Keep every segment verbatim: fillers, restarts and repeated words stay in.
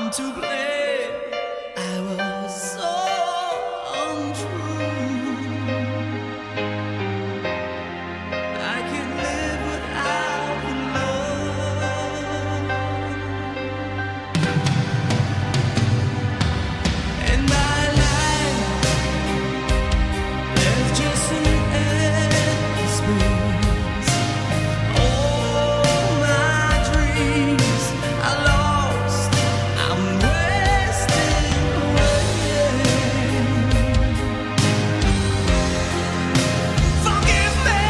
I'm to blame. I was so untrue. I can't live without the love. In my life, there's just an empty space. All my dreams are lost. I'm wasting away. Forgive me,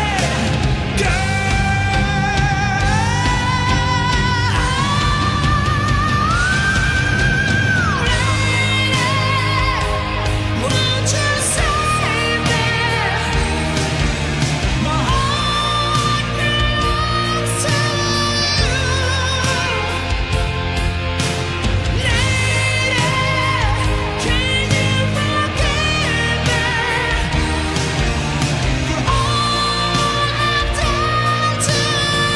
won't you save me? My heart belongs to you. Lady, can you forgive me for all I've done to you?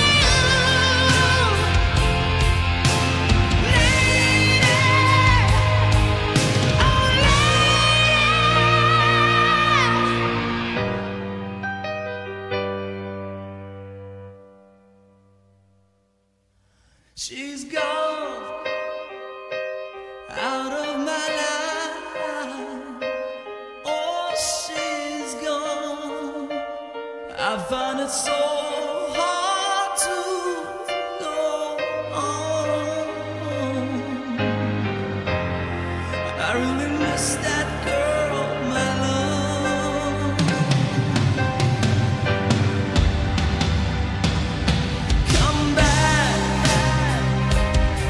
Lady, oh lady. She's gone out of my life. Oh, she's gone. I find it so hard to go on. I really miss that girl, my love. Come back,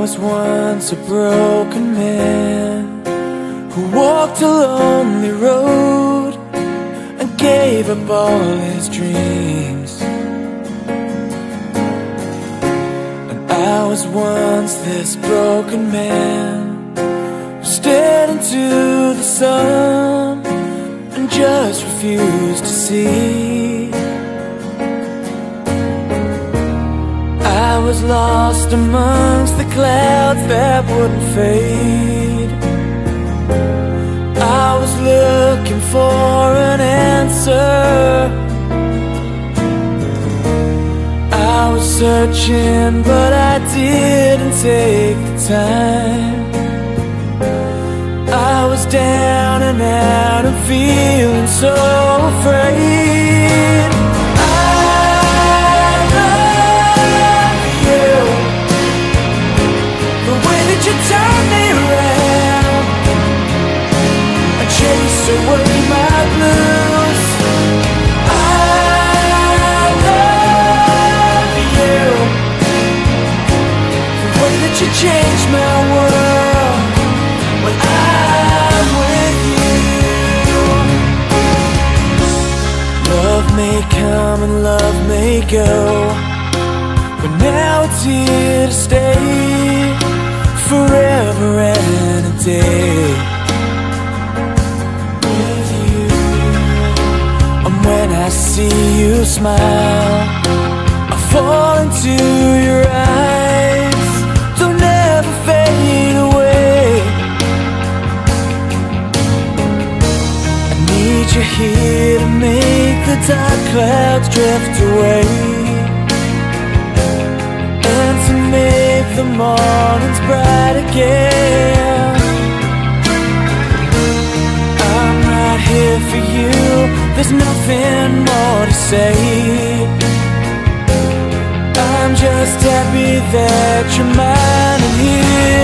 was once a broken man who walked a lonely road and gave up all his dreams. And I was once this broken man who stared into the sun and just refused to see. I was lost amongst the clouds that wouldn't fade. I was looking for an answer. I was searching, but I didn't take the time. I was down and out and feeling so afraid. You turned me around and chased away my blues. I love you, the way that you changed my world when I'm with you. Love may come and love may go, but now it's here to stay forever and a day with you. And when I see you smile, I fall into your eyes. They'll never fade away. I need you here to make the dark clouds drift away, and to make the mornings bright again. I'm right here for you, there's nothing more to say. I'm just happy that you're mine and here